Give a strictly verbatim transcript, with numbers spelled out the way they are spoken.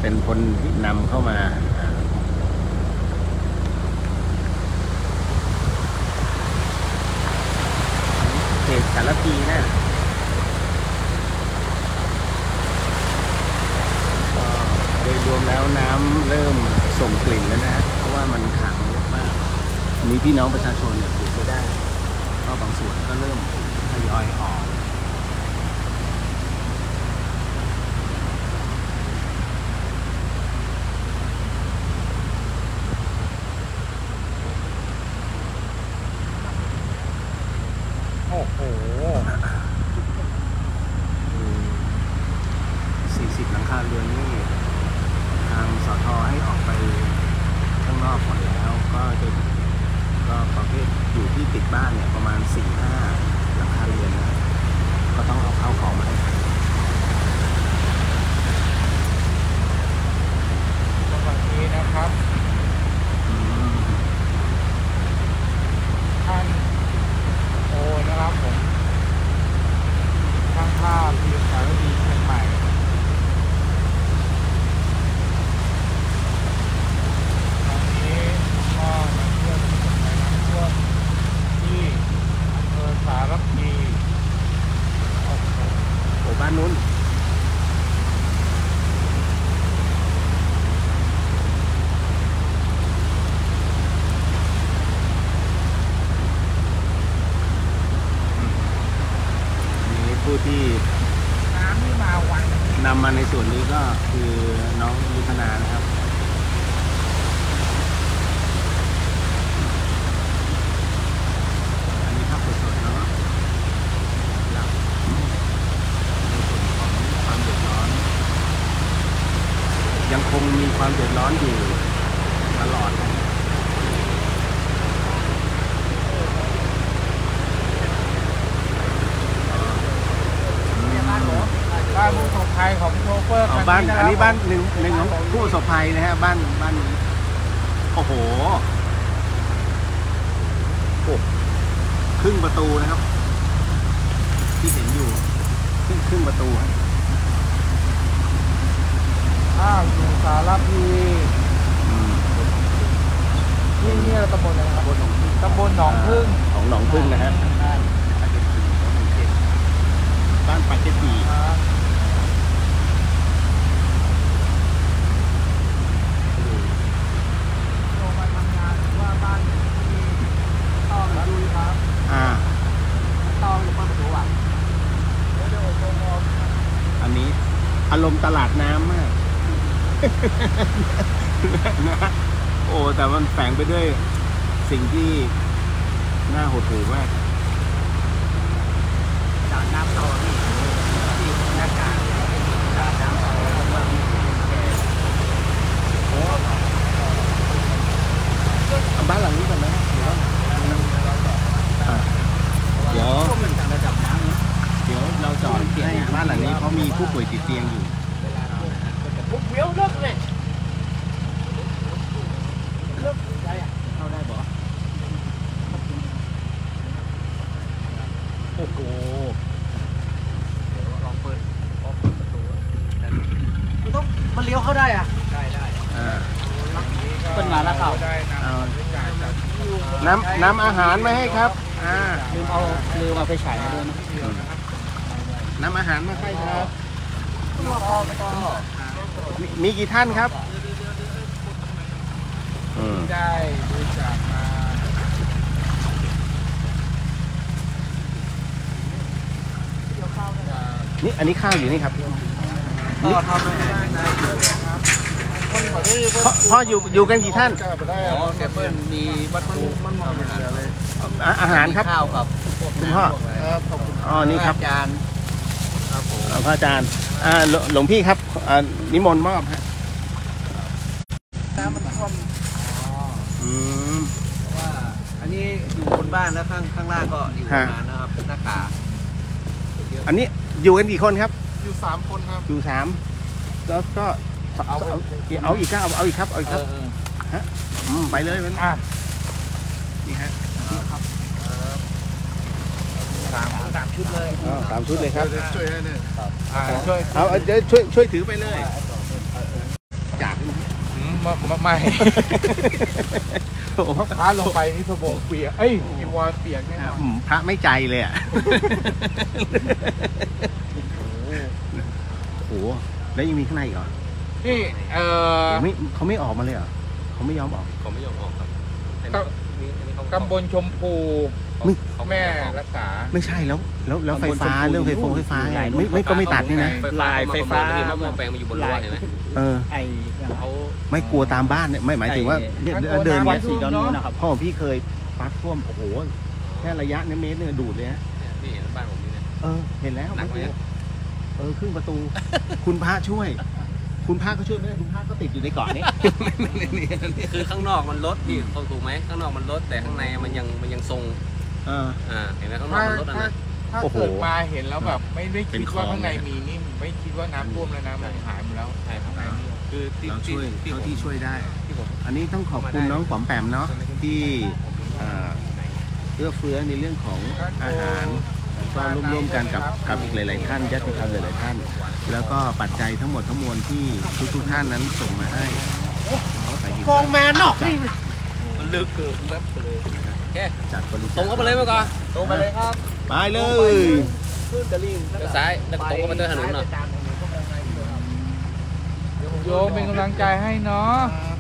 เป็นคนที่นำเข้ามาเขตสารพีนะก็โดยรวมแล้วน้ำเริ่มส่งกลิ่นแล้วนะเพราะว่ามันขังเยอะมากอันนี้พี่น้องประชาชนเนี่ยปลูกไม่ได้ก็บางส่วนก็เริ่มทยอยออกโอ้โหสี่สิบหลังคาเรือนนี่ทางสทให้ออกไปข้างนอกหมดแล้วก็จะก็ประเภทอยู่ที่ติดบ้านเนี่ยประมาณ สี่ห้า หลังคาเรือนนะก็ต้องเอาเข้าของมาให้สวัสดีนะครับท่านโอนะครับผมช่างภาพทีมสารพีเชียงใหม่ตอนนี้ก็มาเที่ยวที่ไหนน้ำท่วมที่อำเภอสารพีโอ้บ้านนู้นผู้ที่น้ำที่มาวันนำมาในส่วนนี้ก็คือน้องยุทธนานะครับอันนี้ครับสดๆเนาะรับในส่วนของความเดือดร้อนยังคงมีความเดือดร้อนอยู่ตลอดนะบ้านผู้ประสบภัยของโชเฟอร์คันนี้บ้านนะครับอันนี้บ้านหนึ่งหนึ่งของผู้ประสบภัยนะฮะบ้านบ้านนี้โอ้โหโอ้ครึ่งประตูนะครับที่เห็นอยู่ครึ่งครึ่งประตูครับอ้าวอยู่สารพีที่นี่ตำบลอะไรครับตำบลหนองพึ่งของหนองพึ่งนะฮะบ้านปาเกตตีโทรมาทำงานว่าบ้านที่ต้องดูครับอ่าต้องอยู่เปิดประตูอ่ะอันนี้อารมณ์ตลาดน้ำมากนะโอ้แต่มันแฝงไปด้วยสิ่งที่น่าหดหู่มากจากน้ำต่อที่ที่หน้ากากจากน้ำต่อเอาบ้านหลังนี้ก่อนนะเดี๋ยวเดี๋ยวเราจอดให้บ้านหลังนี้เขามีผู้ป่วยติดเตียงอยู่ผมเบี้ยวเลิกเลยเลิกได้อะเข้าได้บ่โอ้โหลองเปิดลองเปิดประตูมันต้องมันเลี้ยวเข้าได้อ่ะได้ได้อ่าเป็นมาแล้วเปล่าน้ำน้ำอาหารมาให้ครับอ่าลืมเอาลืมเอาไปฉายมาด้วยนะน้ำอาหารมาให้ครับมีกี่ท่านครับได้บริจาคมานี่อันนี้ข้าวอยู่นี่ครับพ่อทำไม่ได้นะพ่ออยู่อยู่กันกี่ท่านอ๋อแกเปิ้ลมีวัตถุมันมองไม่เห็นเลยอาหารครับข้าวกับคุณพ่ออ๋อนี่ครับอาจารย์ครับผมพระอาจารย์อ่าหลวงพี่ครับนิมนต์มอบฮะน้ำมันท่วมอืมว่าอันนี้อยู่บนบ้านแล้วข้างข้างล่างก็อยู่นานนะครับหน้ากากอันนี้อยู่กันกี่คนครับอยู่สามคนครับอยู่สามแล้วก็เอาเอาเอาอีกครับเอาอีกครับเอาอีกครับฮะไปเลยมันอ่ะนี่ฮะครับสามสามชุดเลยสามชุดเลยครับช่วยให้เนี่ยช่วยเอาเดี๋ยวช่วยช่วยถือไปเลยไม่ไม่พระพาลงไปนี่สบงเปียกเอ้ยจีวรเปียกแน่นอนอืมพระไม่ใจเลยอ่ะ โอ้โหแล้วยังมีข้างในอีกเหรอนี่เออไม่เขาไม่ออกมาเลยเหรอเขาไม่ยอมออกเขาไม่ยอมออกครับตำบลชมพูไม่แม่รักษาไม่ใช่แล้วแล้วแล้วไฟฟ้าเรื่องไฟฟ้าไฟฟ้าไงไม่ไม่ก็ไม่ตัดนี่นะลายไฟฟ้าที่มันแปลงมาอยู่บนรั้วเห็นไหมเออไอ้เขาไม่กลัวตามบ้านเนี่ยไม่หมายถึงว่าเนี่ยเดินวัเนี่ยดสีดอนนู้นนะครับพ่อพี่เคยปักท่วมโอ้โหแค่ระยะเนี้ยเมตรเนี่ยดูดเลยฮะที่เห็นบ้านผมนี่เนี่ยเออเห็นแล้วหนักไหมเออครึ่งประตู คุณพระช่วย คุณพระก็ช่วยไม่ได้คุณพระก็ติดอยู่ในเกาะนี้คือข้างนอกมันลดพี่ถูกไหมข้างนอกมันลดแต่ข้างในมันยังมันยังทรงเอออ่าเห็นไหมข้างนอกถ้ามันลดอ่ะถ้านะถ้าโอ้โหเกิดมาเห็นแล้วแบบไม่ได้เป็คินดคลองว่าข้างในมีนี่ไม่คิดว่าน้ำท่วมแล้วนะมันหายหมดแล้วใช่ครับข้างในนี่คือที่เราช่วยที่เท่าที่ช่วยได้ที่ผมอันนี้ต้องขอบคุณน้องป๋อมแปมเนาะที่เอ่อเอื้อเฟื้อในเรื่องของอาหารก็ร่วมๆกันกับกับอีกหลาย ๆ ท่านญาติธรรมหลาย ๆ ท่าน แล้วก็ปัจจัยทั้งหมดทั้งมวลที่ทุกๆท่านนั้นส่งมาให้กองแมนเนาะมันลึกเกินแป๊บเลยโอเคจัดบริจาคตรงเข้าไปเลยมาก่อนตรงไปเลยครับไปเลยเลี้ยวซ้ายแล้วก็ตรงเข้าไปเดินถนนหน่อยโยมเป็นกำลังใจให้เนาะค